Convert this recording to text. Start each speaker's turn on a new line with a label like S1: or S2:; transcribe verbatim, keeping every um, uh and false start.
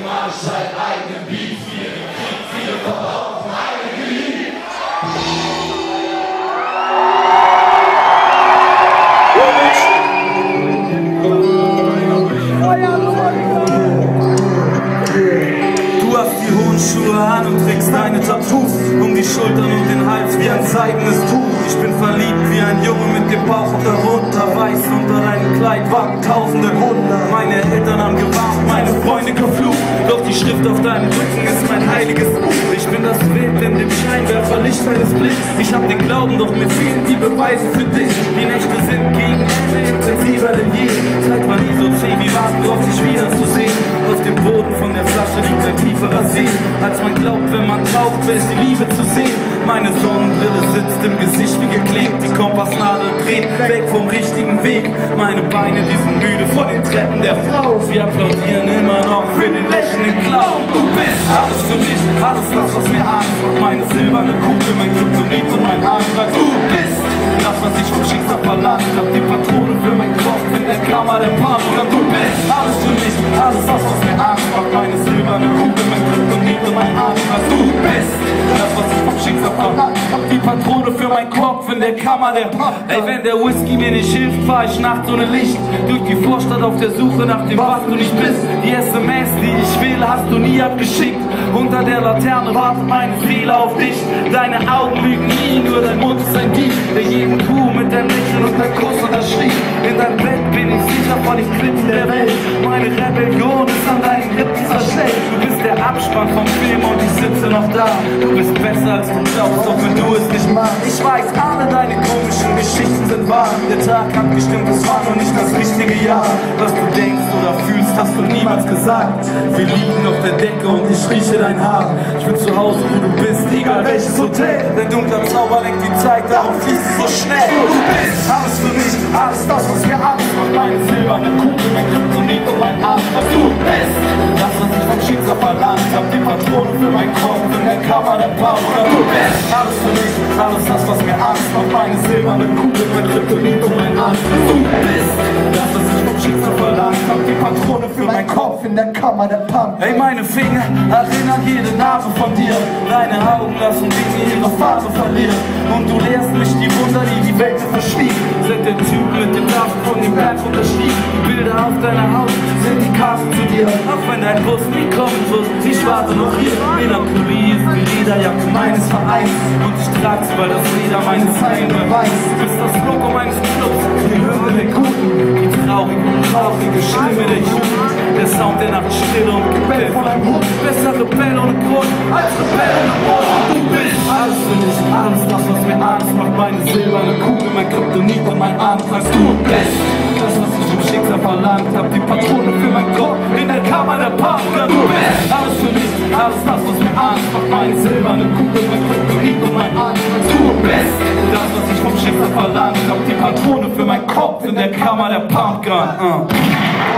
S1: mach ich deinen eigenen Beat. Wir gekriegt, viele verbrauchen eine geliebt.
S2: Du hast die hohen Schuhe an und trägst deine Tattoos um die Schultern und den Hals wie ein seidenes Tuch. Ich bin verliebt wie ein Junge mit dem Bauch darunter. Weiß unter deinem Kleid wagen tausende Wunder. Meine Eltern haben gewarnt, meine Freunde geflucht. Doch die Schrift auf deinem Rücken ist mein heiliges Buch. Ich bin das Wild in dem Scheinwerferlicht deines Blicks. Ich hab den Glauben, doch mir fehlen die Beweise für dich. Die Nächte sind gegen Ende intensiver denn je. Zeit war nie so zäh wie warten drauf, dich wiederzusehen. Auf dem Boden von der Flasche liegt ein tieferer See. Als man glaubt, wenn man taucht, wäre es die Liebe zu sehen. Meine Sonnenbrille sitzt im Gesicht wie geklebt. Die Kompassnadel dreht weg vom richtigen Weg. Meine Beine, die sind müde vor den Treppen der Frau. Wir applaudieren immer noch für den lächelnden Clown. Du bist alles für mich, alles das, was mir Angst macht. Meine silberne Kugel, mein Kryptonit und mein Antrag. Du bist das, was ich vom Schicksal verlangt hab. Die Patrone für mein Kopf in der Kammer der Kamera. Du bist alles für mich, alles das, was mir Angst macht. Meine silberne Kugel, mein Kryptonit und mein Antrag. Du bist das, was ich vom Schicksal verlangt hab. Die Patrone für mein Kopf in der Kammer der Kamera. Ey, wenn der Whisky mir nicht hilft, fahr ich nachts ohne Licht durch die Vorstadt auf der Suche nach dem, was du nicht bist. Die S M S, die ich will, hast du nie abgeschickt. Unter der Laterne wartet meine Seele auf dich. Deine Augen lügen nie, nur dein Mund ist ein Dieb, der jeden Kuh mit deinem Lächeln und dein Kuss unterschrieb. In deinem Bett bin ich sicher vor den Klippen der Welt. Meine Rebellion ist an deinen Lippen zerschlägt. Du bist der Abspann vom Film und ich sitze noch da. Du bist besser als du glaubst, auch wenn du es nicht magst. Ich weiß, alle deine komischen Geschichten sind wahr. Der Tag hat gestimmt, es war noch nicht das richtige Jahr. Was du denkst oder fühlst, hast du niemals gesagt. Wir liegen auf der Decke und ich rieche dein Haar. Ich bin zu Hause, wo du bist, egal welches Hotel. Der dunkle Zauber lenkt die Zeit, darum fließt es so schnell. Du bist alles für mich, alles das, was mir Angst macht. Meine silberne Kugel, mein Kryptonit und mein Arm. Du bist das, was ich vom Schicksal verlangt hab. Die Patrone für mein Kopf in der Kammer der Kamera. Du bist alles für mich, alles das, was mir Angst macht. Meine silberne Kugel, mein Kryptonit und mein Arm. Du bist das, was ich vom Schicksal verlangt hab. Die Patrone für mein Kopf in der Kammer der Pump. Ey, meine Finger erinnern jede Nase von dir. Deine Augen lassen Dinge ihre Farbe verlieren. Und du lehrst mich die Wunder, die die Welt verschwieg. Sind der Typ mit dem Taschen von dem Berg unterstieg. Die Bilder auf deiner Haut sind die Karten zu dir. Auch wenn dein Bus nie kommen wird, ich warte noch hier. Melancholie ist die Lederjacke meines Vereins. Und ich trag's, weil das Leder meine Zeilen beweist. Du bist das Logo meines Clubs, die Hymne der Guten. Die traurige und traurige Stimme der Jugend. Der Sound der Nacht still und Gebell von einem Hund. Besser Rebell ohne Grund als Rebell ohne Grund. Du bist alles für mich, alles das, was mir Angst macht. Meine silberne Kugel, mein Kryptonit und mein Antrag. Du bist das, was ich im Schicksal verlangt hab. Die Patrone für mein Kopf in der Kammer der Kamera. Du bist alles für mich, alles das, was mir Angst macht. Meine silberne Kugel, mein Kryptonit und mein Antrag. Du bist das, was ich vom Schicksal verlangt hab. Die Patrone für mein Kopf in der Kammer der Pumpgun. Uh.